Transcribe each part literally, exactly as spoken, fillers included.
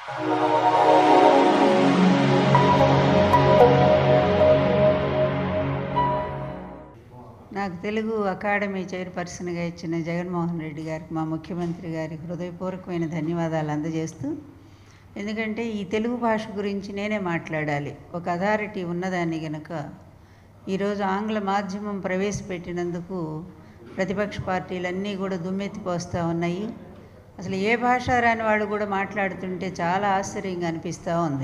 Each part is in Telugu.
నాకు తెలుగు అకాడమీ చైర్పర్సన్గా ఇచ్చిన జగన్మోహన్ రెడ్డి గారికి, మా ముఖ్యమంత్రి గారికి హృదయపూర్వకమైన ధన్యవాదాలు అందజేస్తూ, ఎందుకంటే ఈ తెలుగు భాష గురించి నేనే మాట్లాడాలి. ఒక అథారిటీ ఉన్నదాన్ని గనక ఈరోజు ఆంగ్ల మాధ్యమం ప్రవేశపెట్టినందుకు ప్రతిపక్ష పార్టీలన్నీ కూడా దుమ్మెత్తిపోస్తూ ఉన్నాయి. అసలు ఏ భాష రాని వాళ్ళు కూడా మాట్లాడుతుంటే చాలా ఆశ్చర్యంగా అనిపిస్తూ ఉంది.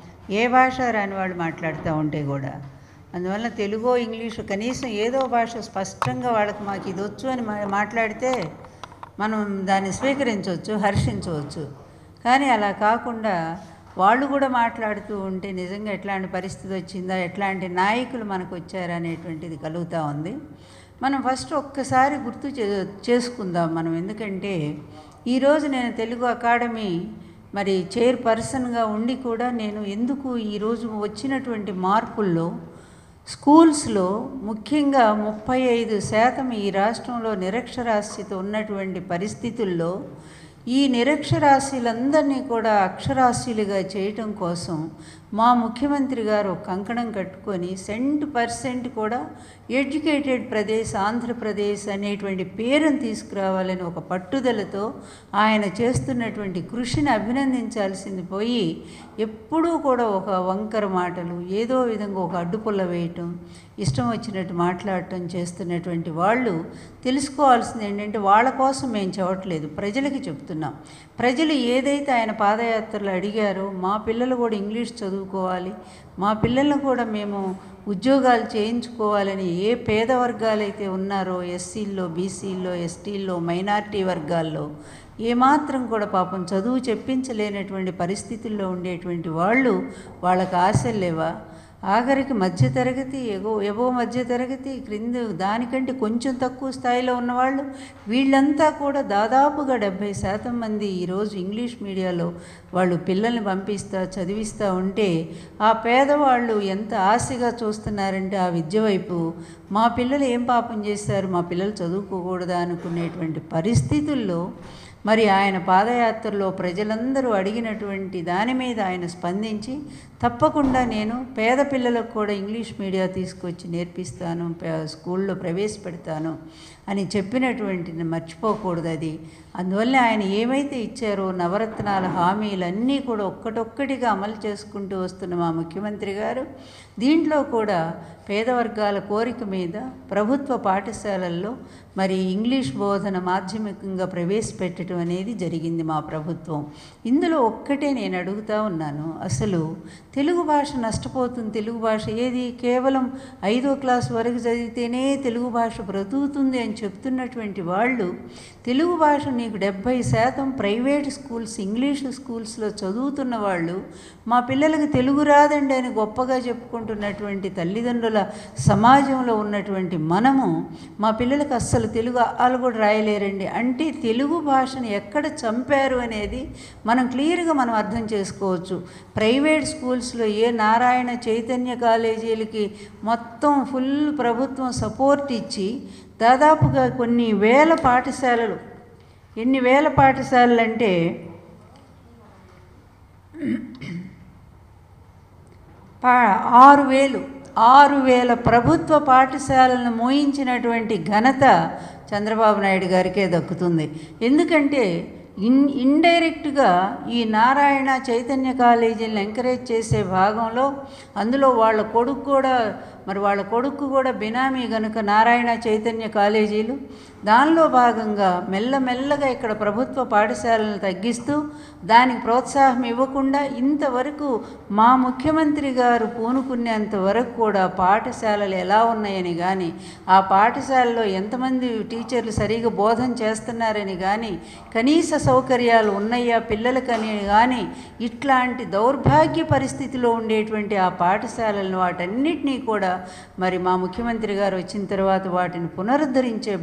ఏ భాష రాని వాళ్ళు మాట్లాడుతూ ఉంటే కూడా. అందువల్ల తెలుగో ఇంగ్లీషు కనీసం ఏదో భాష స్పష్టంగా వాళ్ళకి మాకు ఇది వచ్చు అని మాట్లాడితే మనం దాన్ని స్వీకరించవచ్చు, హర్షించవచ్చు. కానీ అలా కాకుండా వాళ్ళు కూడా మాట్లాడుతూ ఉంటే నిజంగా ఎట్లాంటి పరిస్థితి వచ్చిందా, ఎట్లాంటి నాయకులు మనకు వచ్చారా అనేటువంటిది కలుగుతూ ఉంది. మనం ఫస్ట్ ఒక్కసారి గుర్తు చే చేసుకుందాం మనం. ఎందుకంటే ఈరోజు నేను తెలుగు అకాడమీ మరి చైర్పర్సన్గా ఉండి కూడా నేను ఎందుకు ఈరోజు వచ్చినటువంటి మార్పుల్లో స్కూల్స్లో ముఖ్యంగా ముప్పై ఐదు శాతం ఈ రాష్ట్రంలో నిరక్షరాస్యత ఉన్నటువంటి పరిస్థితుల్లో ఈ నిరక్షరాస్యులందరినీ కూడా అక్షరాస్యులుగా చేయటం కోసం మా ముఖ్యమంత్రి గారు కంకణం కట్టుకొని సెంట్ పర్సెంట్ కూడా ఎడ్యుకేటెడ్ ప్రదేశ్ ఆంధ్రప్రదేశ్ అనేటువంటి పేరును తీసుకురావాలని ఒక పట్టుదలతో ఆయన చేస్తున్నటువంటి కృషిని అభినందించాల్సింది పోయి ఎప్పుడూ కూడా ఒక వంకర మాటలు, ఏదో విధంగా ఒక అడ్డుపుల్ల వేయటం, ఇష్టం వచ్చినట్టు మాట్లాడటం చేస్తున్నటువంటి వాళ్ళు తెలుసుకోవాల్సింది ఏంటంటే వాళ్ళ కోసం మేము చెప్పట్లేదు, ప్రజలకి చెప్తున్నాం. ప్రజలు ఏదైతే ఆయన పాదయాత్రలు అడిగారో మా పిల్లలు కూడా ఇంగ్లీష్ చదువుకోవాలి, మా పిల్లలను కూడా మేము ఉద్యోగాలు చేయించుకోవాలని ఏ పేద వర్గాలైతే ఉన్నారో ఎస్సీల్లో, బీసీల్లో, ఎస్టీల్లో, మైనారిటీ వర్గాల్లో ఏమాత్రం కూడా పాపం చదువు చెప్పించలేనటువంటి పరిస్థితుల్లో ఉండేటువంటి వాళ్ళు, వాళ్ళకి ఆశలు లేవా? ఆఖరికి మధ్యతరగతి, ఎగో ఎగో మధ్యతరగతి, క్రింద దానికంటే కొంచెం తక్కువ స్థాయిలో ఉన్నవాళ్ళు వీళ్ళంతా కూడా దాదాపుగా డెబ్భై శాతం మంది ఈరోజు ఇంగ్లీష్ మీడియాలో వాళ్ళు పిల్లల్ని పంపిస్తూ చదివిస్తూ ఉంటే ఆ పేదవాళ్ళు ఎంత ఆశగా చూస్తున్నారంటే ఆ విద్య వైపు, మా పిల్లలు ఏం పాపం చేస్తారు, మా పిల్లలు చదువుకోకూడదా అనుకునేటువంటి పరిస్థితుల్లో మరి ఆయన పాదయాత్రలో ప్రజలందరూ అడిగినటువంటి దాని మీద ఆయన స్పందించి తప్పకుండా నేను పేద పిల్లలకు కూడా ఇంగ్లీష్ మీడియా తీసుకొచ్చి నేర్పిస్తాను, స్కూల్లో ప్రవేశపెడతాను అని చెప్పినటువంటిని మర్చిపోకూడదు అది. అందువల్ల ఆయన ఏమైతే ఇచ్చారో నవరత్నాల హామీలన్నీ కూడా ఒక్కటొక్కటిగా అమలు చేసుకుంటూ వస్తున్న మా ముఖ్యమంత్రి గారు దీంట్లో కూడా పేద వర్గాల కోరిక మీద ప్రభుత్వ పాఠశాలల్లో మరి ఇంగ్లీష్ బోధన మాధ్యమికంగా ప్రవేశపెట్టడం అనేది జరిగింది మా ప్రభుత్వం. ఇందులో ఒక్కటే నేను అడుగుతూ ఉన్నాను, అసలు తెలుగు భాష నష్టపోతుంది. తెలుగు భాష ఏది కేవలం ఐదో క్లాస్ వరకు చదివితేనే తెలుగు భాష బ్రతుకుతుంది అని చెప్తున్నటువంటి వాళ్ళు, తెలుగు భాష నీకు డెబ్భై శాతం ప్రైవేట్ స్కూల్స్ ఇంగ్లీష్ స్కూల్స్లో చదువుతున్న వాళ్ళు, మా పిల్లలకి తెలుగు రాదండి అని గొప్పగా చెప్పుకుంటున్నటువంటి తల్లిదండ్రుల సమాజంలో ఉన్నటువంటి మనము మా పిల్లలకు అస్సలు తెలుగు వాళ్ళు కూడా రాయలేరండి అంటే తెలుగు భాషను ఎక్కడ చంపారు అనేది మనం క్లియర్గా మనం అర్థం చేసుకోవచ్చు. ప్రైవేట్ స్కూల్స్లో ఏ నారాయణ చైతన్య కాలేజీలకి మొత్తం ఫుల్ ప్రభుత్వం సపోర్ట్ ఇచ్చి దాదాపుగా కొన్ని వేల పాఠశాలలు, ఎన్ని వేల పాఠశాలలు అంటే పా ఆరు వేలు ఆరు వేల ప్రభుత్వ పాఠశాలను మోయించినటువంటి ఘనత చంద్రబాబు నాయుడు గారికే దక్కుతుంది. ఎందుకంటే ఇన్ ఇండైరెక్ట్గా ఈ నారాయణ చైతన్య కాలేజీలను ఎంకరేజ్ చేసే భాగంలో అందులో వాళ్ళ కొడుకు కూడా మరి వాళ్ళ కొడుకు కూడా బినామీ కనుక నారాయణ చైతన్య కాలేజీలు దానిలో భాగంగా మెల్లమెల్లగా ఇక్కడ ప్రభుత్వ పాఠశాలను తగ్గిస్తూ దానికి ప్రోత్సాహం ఇవ్వకుండా ఇంతవరకు మా ముఖ్యమంత్రి గారు పూనుకునేంత వరకు కూడా పాఠశాలలు ఎలా ఉన్నాయని కానీ ఆ పాఠశాలలో ఎంతమంది టీచర్లు సరిగా బోధన చేస్తున్నారని కానీ కనీస సౌకర్యాలు ఉన్నాయా పిల్లలకని కానీ ఇట్లాంటి దౌర్భాగ్య పరిస్థితిలో ఉండేటువంటి ఆ పాఠశాలలను వాటన్నిటినీ కూడా మరి మా ముఖ్యమంత్రి గారు వచ్చిన తర్వాత వాటిని పునరుద్ధరించే భాగంగా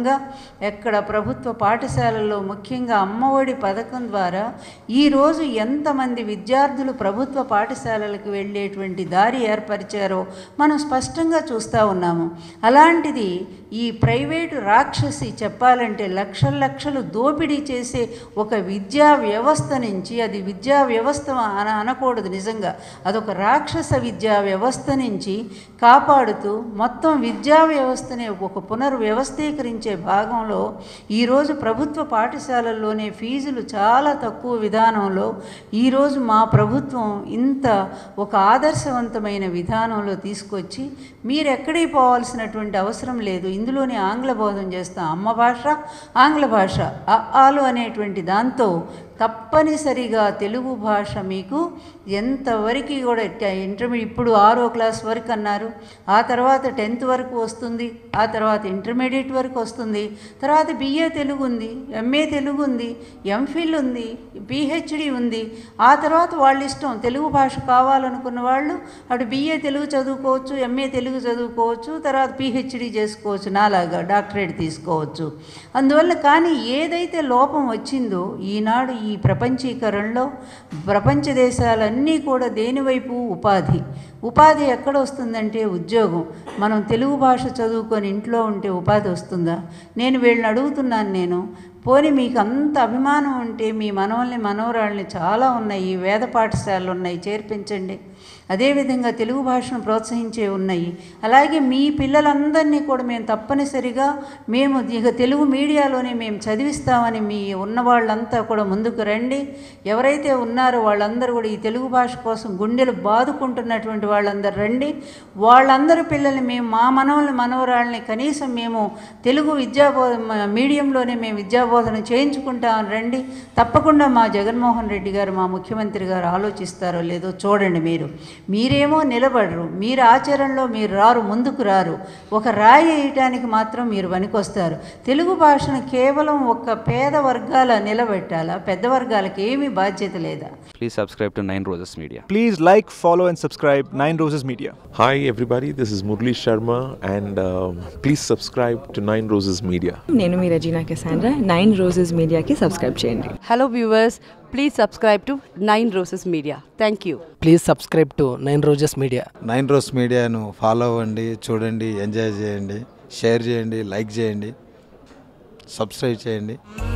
విధంగా ఎక్కడ ప్రభుత్వ పాఠశాలల్లో ముఖ్యంగా అమ్మఒడి పథకం ద్వారా ఈరోజు ఎంతమంది విద్యార్థులు ప్రభుత్వ పాఠశాలలకు వెళ్ళేటువంటి దారి ఏర్పరిచారో మనం స్పష్టంగా చూస్తూ ఉన్నాము. అలాంటిది ఈ ప్రైవేటు రాక్షసి చెప్పాలంటే లక్షల లక్షలు దోపిడీ చేసే ఒక విద్యా వ్యవస్థ నుంచి, అది విద్యా వ్యవస్థ అన అనకూడదు నిజంగా, అదొక రాక్షస విద్యా వ్యవస్థ నుంచి కాపాడుతూ మొత్తం విద్యా వ్యవస్థని ఒక పునర్వ్యవస్థీకరించే భాగంలో ఈరోజు ప్రభుత్వ పాఠశాలల్లోనే ఫీజులు చాలా తక్కువ విధానంలో ఈరోజు మా ప్రభుత్వం ఇంత ఒక ఆదర్శవంతమైన విధానంలో తీసుకొచ్చి మీరు ఎక్కడికి పోవాల్సినటువంటి అవసరం లేదు, ఇందులోనే ఆంగ్ల బోధన చేస్తాం. అమ్మ భాష ఆంగ్ల భాష అ ఆలు అనేటువంటి దాంతో తప్పనిసరిగా తెలుగు భాష మీకు ఎంతవరకు కూడా ఇంటర్మీడియట్ ఇప్పుడు ఆరో క్లాస్ వరకు అన్నారు, ఆ తర్వాత టెన్త్ వరకు వస్తుంది, ఆ తర్వాత ఇంటర్మీడియట్ వరకు వస్తుంది, తర్వాత బిఏ తెలుగు ఉంది, ఎంఏ తెలుగు ఉంది, ఎంఫిల్ ఉంది, పిహెచ్డి ఉంది. ఆ తర్వాత వాళ్ళ ఇష్టం, తెలుగు భాష కావాలనుకున్న వాళ్ళు అటు బిఏ తెలుగు చదువుకోవచ్చు, ఎంఏ తెలుగు చదువుకోవచ్చు, తర్వాత పిహెచ్డి చేసుకోవచ్చు, నాలాగా డాక్టరేట్ తీసుకోవచ్చు. అందువల్ల కానీ ఏదైతే లోపం వచ్చిందో ఈనాడు ఈ ప్రపంచీకరణలో ప్రపంచ దేశాలన్నీ కూడా దేనివైపు ఉపాధి ఉపాధి ఎక్కడ వస్తుందంటే ఉద్యోగం. మనం తెలుగు భాష చదువుకొని ఇంట్లో ఉంటే ఉపాధి వస్తుందా? నేను వీళ్ళని అడుగుతున్నాను. నేను పోనీ మీకు అంత అభిమానం ఉంటే మీ మనవల్ని మనవరాళ్ళని చాలా ఉన్నాయి, వేద పాఠశాలలు ఉన్నాయి, చేర్పించండి. అదేవిధంగా తెలుగు భాషను ప్రోత్సహించే ఉన్నాయి. అలాగే మీ పిల్లలందరినీ కూడా మేము తప్పనిసరిగా మేము ఇక తెలుగు మీడియాలోనే మేము చదివిస్తామని మీ ఉన్న వాళ్ళంతా కూడా ముందుకు రండి. ఎవరైతే ఉన్నారో వాళ్ళందరూ కూడా ఈ తెలుగు భాష కోసం గుండెలు బాదుకుంటున్నటువంటి వాళ్ళందరూ రండి. వాళ్ళందరి పిల్లల్ని మేము మా మనవల్ని మనవరాళ్ళని కనీసం మేము తెలుగు విద్యాబో మీడియంలోనే మేము విద్యాబోధన చేయించుకుంటామని రండి. తప్పకుండా మా జగన్మోహన్ రెడ్డి గారు మా ముఖ్యమంత్రి గారు ఆలోచిస్తారో లేదో చూడండి. మీరు మీరేమో నిలబడరు, మీరు ఆచరణలో మీరు రారు, ముందుకు రారు. ఒక రాయి వేయటానికి మాత్రం మీరు పనికొస్తారు. తెలుగు భాషను కేవలం ఒక పేద వర్గాల నిలబెట్టాలా? పెద్ద వర్గాలకు ఏమీ బాధ్యత లేదా? Please subscribe to Nine Roses Media. Please like, follow and subscribe Nine Roses Media. Hi everybody, this is Murli Sharma and uh, please subscribe to Nine Roses Media. నేను మీ రెజీనా కెసాండ్రా. నైన్ రోజెస్ మీడియాకి సబ్స్క్రైబ్ చేయండి. Hello viewers, please subscribe to Nine Roses Media. Thank you. Please subscribe to Nine Roses Media. Nine rose మీడియాను ఫాలో అవ్వండి, చూడండి, ఎంజాయ్ చేయండి, షేర్ చేయండి, లైక్ చేయండి, సబ్స్క్రైబ్ చేయండి.